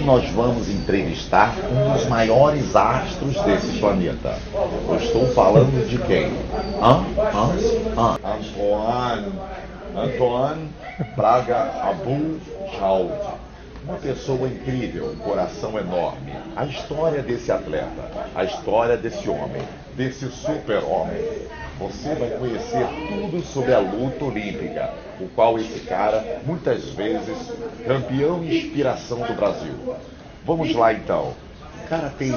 nós vamos entrevistar um dos maiores astros desse planeta. Eu estou falando de quem? Antoine Braga Abujaldi. Uma pessoa incrível, um coração enorme. A história desse atleta, a história desse homem, desse super-homem. Você vai conhecer tudo sobre a luta olímpica, o qual esse cara, muitas vezes, campeão e inspiração do Brasil. Vamos lá então. O cara tem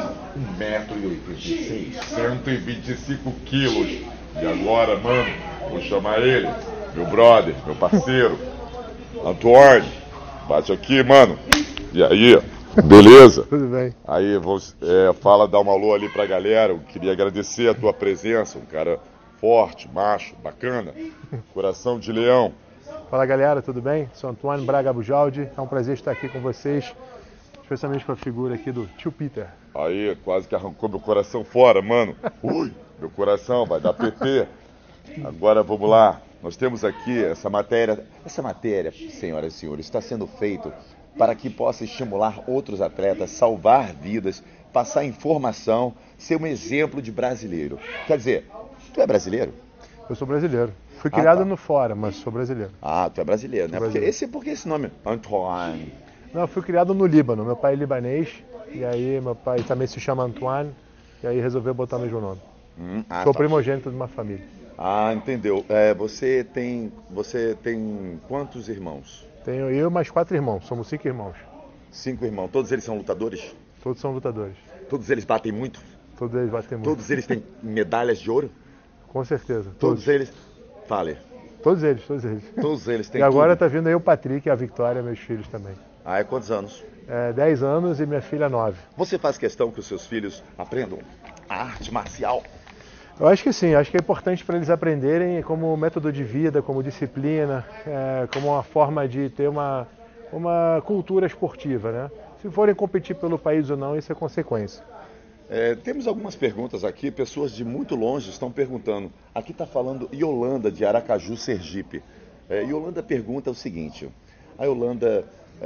1,86 m, 125 quilos. E agora, mano, vou chamar ele, meu brother, meu parceiro, Antoine. Bate aqui, mano. E aí, beleza? Tudo bem. Aí, fala, dá um alô ali pra galera. Eu queria agradecer a tua presença, um cara forte, macho, bacana, coração de leão. Fala galera, tudo bem? Sou Antoine Braga Abujaldi, é um prazer estar aqui com vocês, especialmente com a figura aqui do tio Peter. Aí, quase que arrancou meu coração fora, mano. Ui, meu coração vai dar PT. Agora vamos lá, nós temos aqui essa matéria, senhoras e senhores, está sendo feito para que possa estimular outros atletas, salvar vidas, passar informação, ser um exemplo de brasileiro. Quer dizer, tu é brasileiro? Eu sou brasileiro. Fui criado tá. no fora, mas sou brasileiro. Ah, tu é brasileiro, né? Brasileiro. Por que esse nome? Antoine. Não, eu fui criado no Líbano. Meu pai é libanês, e aí meu pai também se chama Antoine, e aí resolveu botar o mesmo nome. Sou primogênito de uma família. Ah, entendeu. Você tem quantos irmãos? Tenho eu mais 4 irmãos, somos 5 irmãos. 5 irmãos. Todos eles são lutadores? Todos são lutadores. Todos eles batem muito? Todos eles batem muito. Todos eles têm medalhas de ouro? Com certeza. Todos eles? Fale. Todos eles. Todos eles têm E agora tudo? tá vindo aí o Patrick e a Victoria, meus filhos também. Ah, é quantos anos? 10 anos e minha filha 9. Você faz questão que os seus filhos aprendam a arte marcial? Eu acho que sim, acho que é importante para eles aprenderem como método de vida, como disciplina, como uma forma de ter uma cultura esportiva, né? Se forem competir pelo país ou não, isso é consequência. Temos algumas perguntas aqui, pessoas de muito longe estão perguntando. Aqui está falando Yolanda, de Aracaju, Sergipe. Yolanda pergunta o seguinte, a Yolanda,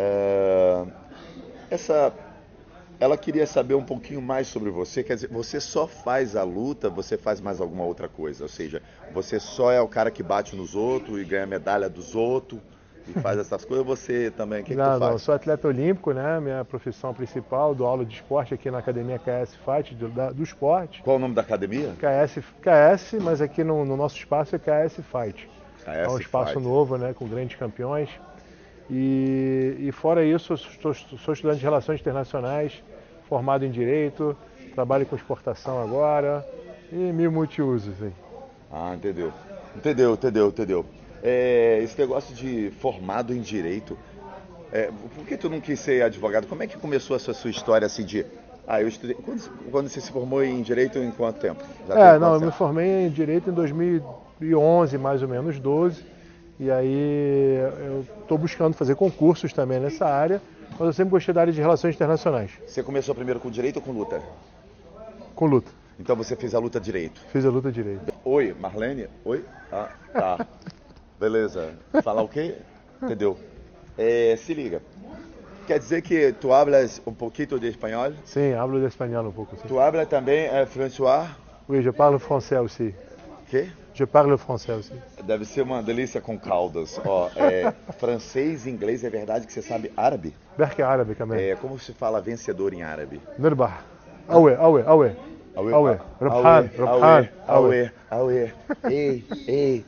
ela queria saber um pouquinho mais sobre você, quer dizer, você só faz a luta, você faz mais alguma outra coisa? Ou seja, você só é o cara que bate nos outros e ganha medalha dos outros e faz essas coisas, você também, o que tu faz? Não, eu sou atleta olímpico, né? Minha profissão principal, dou aula de esporte aqui na Academia KS Fight, do esporte. Qual o nome da academia? KS, mas aqui no nosso espaço é KS Fight. É um espaço Fight. novo, né? Com grandes campeões. E fora isso, eu sou estudante de Relações Internacionais, formado em Direito, trabalho com exportação agora e mil multiusos aí. Ah, entendeu. Esse negócio de formado em Direito, por que tu não quis ser advogado? Como é que começou essa sua história assim de... eu estudei... Quando você se formou em Direito, em quanto tempo? Eu me formei em Direito em 2011, mais ou menos, 12. E aí eu estou buscando fazer concursos também nessa área, mas eu sempre gostei da área de relações internacionais. Você começou primeiro com direito ou com luta? Com luta. Então você fez a luta direito? Fiz a luta direito. Oi, Marlene? Oi? Ah, tá. Beleza. Falar o quê? Entendeu? Se liga. Quer dizer que tu hablas um pouquinho de espanhol? Sim, hablo de espanhol um pouco. Sim. Tu hablas também François? Oui, je parle français aussi. Quê? Je parle français aussi. Deve ser uma delícia com caldas. Francês e inglês, é verdade que você sabe árabe? Berke árabe também. Como se fala vencedor em árabe? Nirbah. Awe. Rabhan. Awe. Ei.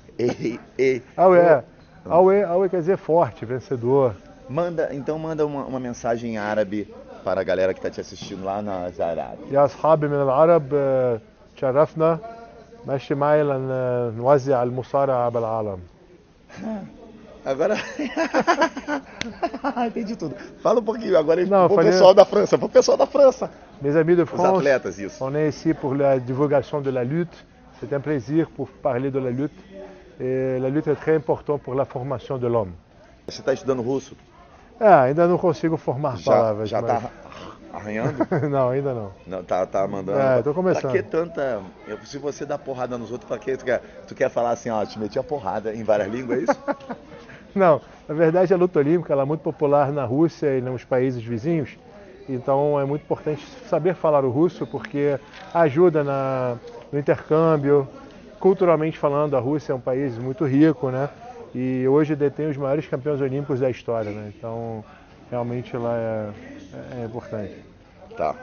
Awe quer dizer forte, vencedor. Manda uma mensagem em árabe para a galera que está te assistindo lá nas Arábias. يا أصحابي من العرب تشرفنا ماشي معي لنوزع المصارعة بالعالم. Agora entendi tudo. Fala um pouquinho agora pessoal da França, pro pessoal da França. Mes amis de France, os atletas, isso. On est ici pour la divulgation de la lutte. C'est un plaisir pour parler de la lutte. Et la lutte est très importante pour la formation de l'homme. Você está estudando russo? Ainda não consigo formar palavras. Já está arranhando? Não, ainda não. Não, tá mandando. Estou começando. Pra que tanta... Se você dá porrada nos outros, pra que tu quer falar assim, te meti a porrada em várias línguas, é isso? Não, na verdade a luta olímpica ela é muito popular na Rússia e nos países vizinhos. Então é muito importante saber falar o russo porque ajuda no intercâmbio. Culturalmente falando, a Rússia é um país muito rico, né? E hoje detém os maiores campeões olímpicos da história, né? Então, realmente lá é importante. Tá.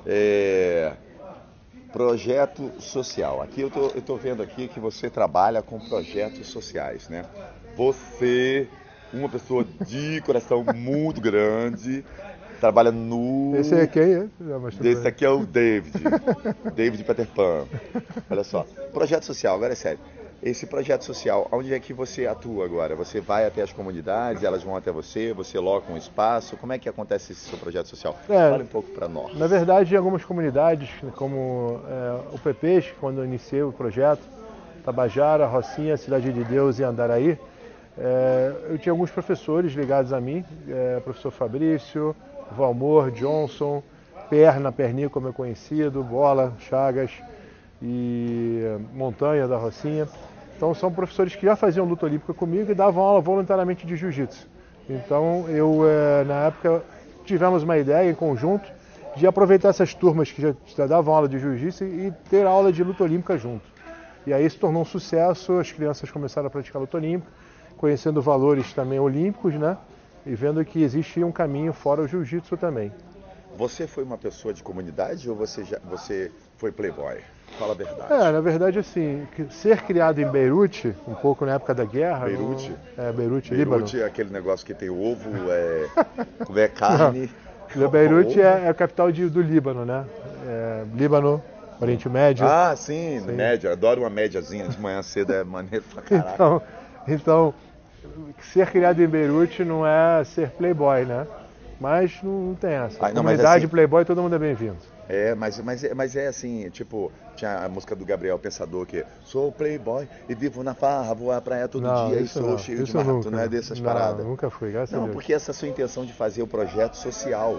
Projeto social. Aqui eu tô vendo aqui que você trabalha com projetos sociais, né? Você, uma pessoa de coração muito grande, trabalha no... Esse é quem? Esse aqui é o David. David Peter Pan. Olha só. Projeto social, agora é sério. Esse projeto social, onde é que você atua agora? Você vai até as comunidades, elas vão até você loca um espaço? Como é que acontece esse seu projeto social? Fale um pouco para nós. Na verdade, em algumas comunidades, como o PPs, quando eu iniciei o projeto, Tabajara, Rocinha, Cidade de Deus e Andaraí, eu tinha alguns professores ligados a mim, professor Fabrício, Valmor, Johnson, Perninho, como é conhecido, Bola, Chagas e Montanha da Rocinha. Então são professores que já faziam luta olímpica comigo e davam aula voluntariamente de jiu-jitsu. Então na época, tivemos uma ideia em conjunto de aproveitar essas turmas que já davam aula de jiu-jitsu e ter aula de luta olímpica junto. E aí se tornou um sucesso, as crianças começaram a praticar luta olímpica, conhecendo valores também olímpicos, né? E vendo que existe um caminho fora o jiu-jitsu também. Você foi uma pessoa de comunidade ou você foi playboy? Fala a verdade. Na verdade, assim, ser criado em Beirute, um pouco na época da guerra... Beirute? Beirute, Líbano. Beirute é aquele negócio que tem ovo, comer carne... Não. Beirute é a capital do Líbano, né? Líbano, Oriente Médio. Ah, sim, média. Adoro uma médiazinha de manhã cedo, é maneiro pra caraca. Então, ser criado em Beirute não é ser playboy, né? Mas não tem essa. Comunidade, assim, playboy, todo mundo é bem-vindo. Mas é assim, tipo, tinha a música do Gabriel Pensador que sou playboy e vivo na farra, vou à praia todo dia e sou cheio de mato, nunca, não é dessas paradas? Nunca fui, graças a Deus. Não, porque essa sua intenção de fazer o projeto social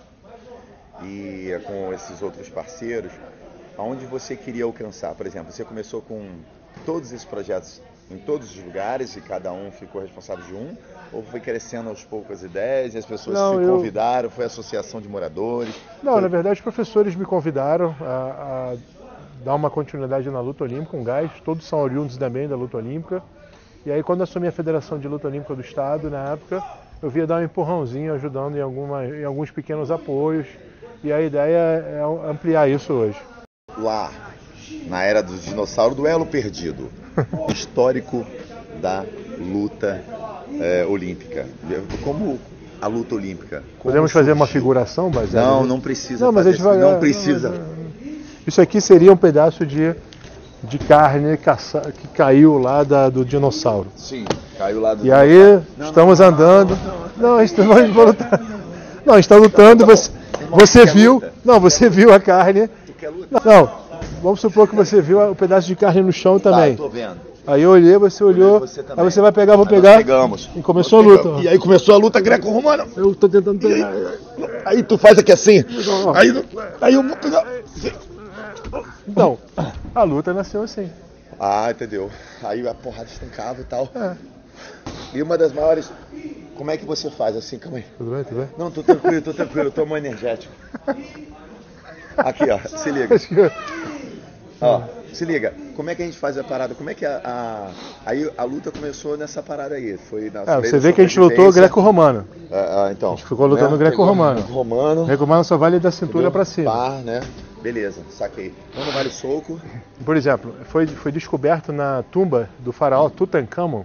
e com esses outros parceiros, aonde você queria alcançar? Por exemplo, você começou com todos esses projetos em todos os lugares e cada um ficou responsável de um? Ou foi crescendo aos poucos as ideias e as pessoas se convidaram, foi associação de moradores? Não, na verdade os professores me convidaram a dar uma continuidade na luta olímpica, um gás, todos são oriundos também da luta olímpica. E aí quando assumi a Federação de Luta Olímpica do Estado, na época, eu via dar um empurrãozinho, ajudando em alguns pequenos apoios. E a ideia é ampliar isso hoje. Lá, na era do dinossauro, do elo perdido, histórico da luta olímpica. Como a luta olímpica? Podemos fazer uma figuração baseada? Não precisa. Não, mas a gente vai... Não precisa. Isso aqui seria um pedaço de carne que caiu lá do dinossauro. Sim, caiu lá do dinossauro. E aí, estamos andando. Não, a gente está lutando. Você viu? Não, você viu a carne. Tu quer luta? Não, vamos supor que você viu o pedaço de carne no chão também. Tá, tô vendo. Aí eu olhei, você olhou, aí você vai pegar, vou pegar. Pegamos. E começou a luta. E aí começou a luta greco-romana. Eu tô tentando pegar. Aí tu faz aqui assim. Aí eu vou pegar. Então, a luta nasceu assim. Ah, entendeu. Aí a porrada estancava e tal. E uma das maiores... Como é que você faz assim? Calma aí. Tudo bem? Não, tô tranquilo, tô energético. Aqui, ó, se liga. Ó, se liga. Como é que a gente faz a parada? Como é que aí a luta começou nessa parada aí? Foi na você vê que a gente lutou greco-romano. Então. A gente ficou lutando greco-romano. Greco-romano só vale da cintura pra cima. Par, né? Beleza, saquei. Quando vale soco? Por exemplo, foi descoberto na tumba do faraó Tutankhamon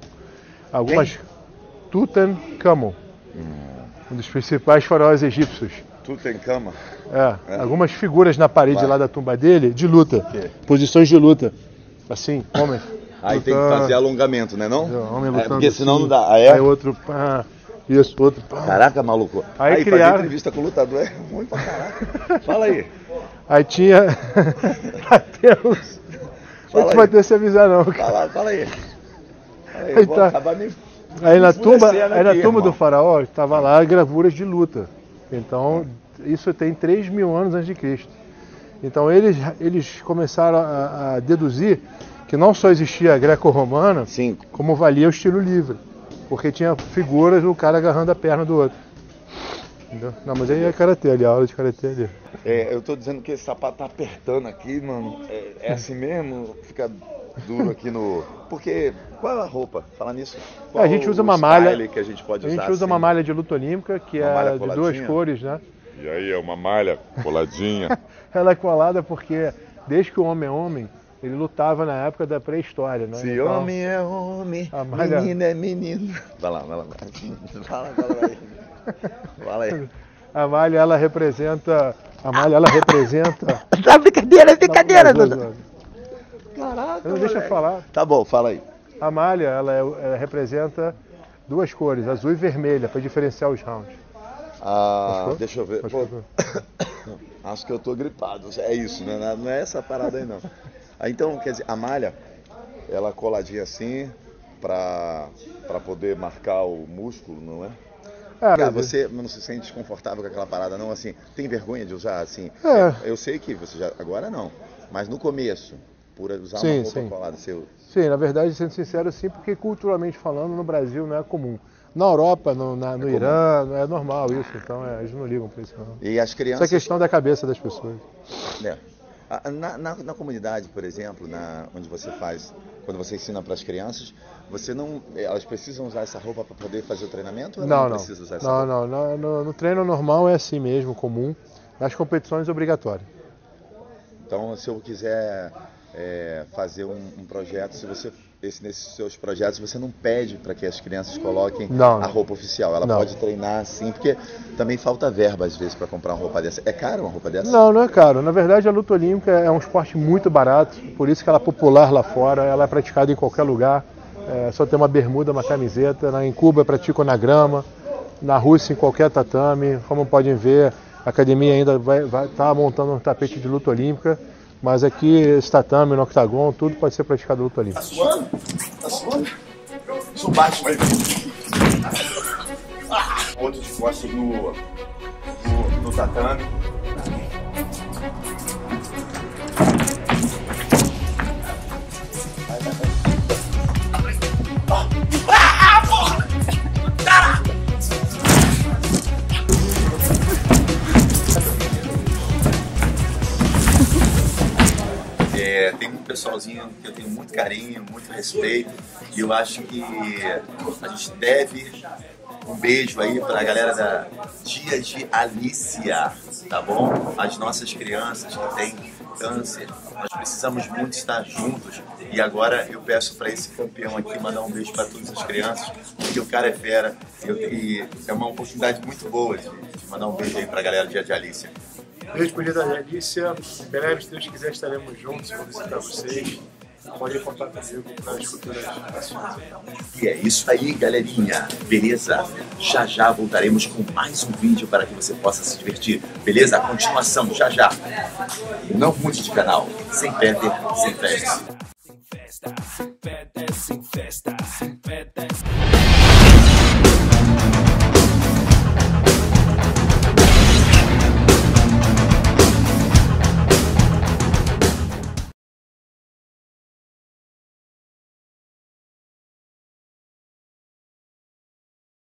Tutankhamon, um dos principais faraós egípcios. Tutankhamon? Algumas figuras na parede lá da tumba dele de luta, posições de luta, assim, homem. Aí tem que fazer alongamento, né não? Homem lutando porque senão assim, não dá. Aí outro, isso, outro. Caraca, maluco. Aí criaram... fazer entrevista com o lutador é ruim pra caraca. Fala aí. Aí tinha... Deus. Não vai ter se avisar não. Fala aí. Aí, vou acabar me... Aí na tumba do faraó estava lá gravuras de luta. Então isso tem 3.000 anos antes de Cristo. Então eles começaram a deduzir que não só existia a greco-romana, como valia o estilo livre. Porque tinha figuras do cara agarrando a perna do outro. entendeu? Não, mas aí é karatê ali, a aula de karatê ali. Eu tô dizendo que esse sapato tá apertando aqui, mano. É assim mesmo? Fica duro aqui no... Porque, qual é a roupa? Falar nisso. Qual A gente usa uma malha, que a gente pode a usar gente usa assim? uma malha de luta olímpica, que é de duas coladinha? cores, né? E aí, é uma malha coladinha. Ela é colada porque, desde que o homem é homem, ele lutava na época da pré-história, né? Se Então, homem é homem, a malha- menino é menino. Vai lá. Fala aí. A malha, ela representa... A malha, ela representa... Tá brincadeira, Não, Caraca, não deixa eu falar. Tá bom, fala aí. A malha, ela representa duas cores, azul e vermelha, para diferenciar os rounds. Gostou? Deixa eu ver. Gostou? Pô, acho que eu tô gripado. É isso, né? Não é essa parada aí, não. Então, quer dizer, a malha, ela coladinha assim, pra poder marcar o músculo, não é? Cara, você não se sente desconfortável com aquela parada, não? Assim, tem vergonha de usar, assim? Eu sei que você já... Agora não. Mas no começo, por usar uma roupa colada, Sim, na verdade, sendo sincero, sim, porque culturalmente falando, no Brasil não é comum. Na Europa, no Irã, é normal isso, então eles não ligam para isso não. E as crianças... Isso é questão da cabeça das pessoas. Na comunidade, por exemplo, onde você faz, quando você ensina para as crianças, elas precisam usar essa roupa para poder fazer o treinamento? Ou não precisa usar essa roupa? No treino normal é assim mesmo, comum. Nas competições é obrigatório. Então, se eu quiser fazer um projeto, nesses seus projetos, você não pede para que as crianças coloquem a roupa oficial. Ela pode treinar assim, porque também falta verba às vezes para comprar uma roupa dessa. É caro uma roupa dessa? Não é caro. Na verdade, a luta olímpica é um esporte muito barato, por isso que ela é popular lá fora, ela é praticada em qualquer lugar. Só tem uma bermuda, uma camiseta. Em Cuba praticam na grama, na Rússia em qualquer tatame. Como podem ver, a academia ainda vai estar montando um tapete de luta olímpica. Mas aqui, esse tatame, no octagon, tudo pode ser praticado luta olímpica. Tá suando? Tá suando? Sou baixo, mas... Outro de costas no tatame. Tem um pessoalzinho que eu tenho muito carinho, muito respeito, e eu acho que a gente deve um beijo aí para a galera da Dia de Alícia, tá bom? As nossas crianças que têm câncer, nós precisamos muito estar juntos, e agora eu peço para esse campeão aqui mandar um beijo para todas as crianças, porque o cara é fera, e é uma oportunidade muito boa de mandar um beijo aí para a galera do Dia de Alícia. Beijo pro Dia da Alícia. Em breve, se Deus quiser, estaremos juntos. Vou visitar vocês. Podem contar comigo para as futuras ações. E é isso aí, galerinha. Beleza? Já voltaremos com mais um vídeo para que você possa se divertir. Beleza? A continuação, já. Não mude de canal. Sem Peter, sem festa.